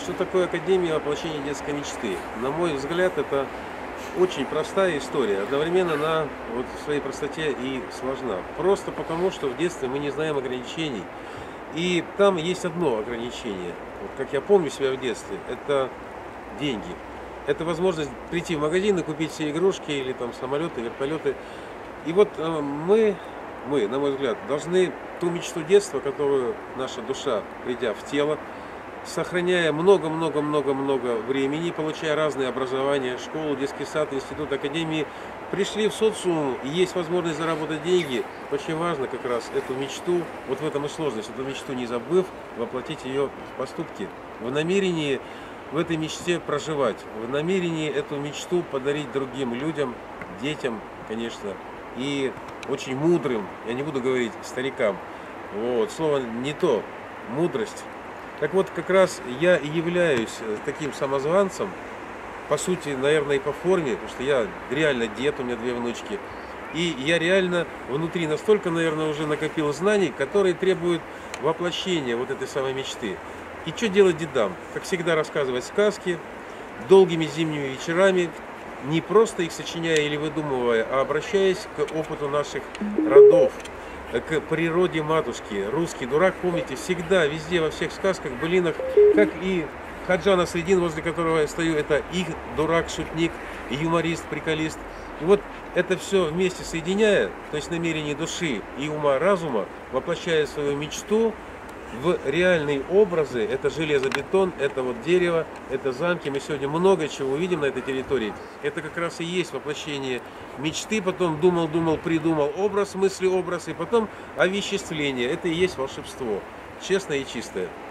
Что такое Академия воплощения детской мечты? На мой взгляд, это очень простая история. Одновременно она вот в своей простоте и сложна. Просто потому, что в детстве мы не знаем ограничений. И там есть одно ограничение. Вот как я помню себя в детстве, это деньги. Это возможность прийти в магазин и купить все игрушки или там самолеты, вертолеты. И вот мы, на мой взгляд, должны ту мечту детства, которую наша душа, придя в тело, сохраняя много-много-много-много времени, получая разные образования, школу, детский сад, институт, академии, пришли в социум, и есть возможность заработать деньги. Очень важно как раз эту мечту, вот в этом и сложность, эту мечту не забыв, воплотить ее в поступки, в намерении в этой мечте проживать, в намерении эту мечту подарить другим людям, детям, конечно, и очень мудрым, я не буду говорить старикам, вот, слово не то, мудрость. Так вот, как раз я и являюсь таким самозванцем, по сути, наверное, и по форме, потому что я реально дед, у меня 2 внучки, и я реально внутри настолько, наверное, уже накопил знаний, которые требуют воплощения вот этой самой мечты. И что делать дедам? Как всегда, рассказывать сказки долгими зимними вечерами, не просто их сочиняя или выдумывая, а обращаясь к опыту наших родов, к природе матушки. Русский дурак, помните, всегда, везде, во всех сказках, былинах, как и Хаджа Насреддин, возле которого я стою, это их дурак, шутник, юморист, приколист. И вот это все вместе соединяя, то есть намерение души и ума, разума, воплощая свою мечту в реальные образы, это железобетон, это вот дерево, это замки, мы сегодня много чего увидим на этой территории, это как раз и есть воплощение мечты, потом думал, придумал образ, мысли, образ, и потом овеществление, это и есть волшебство, честное и чистое.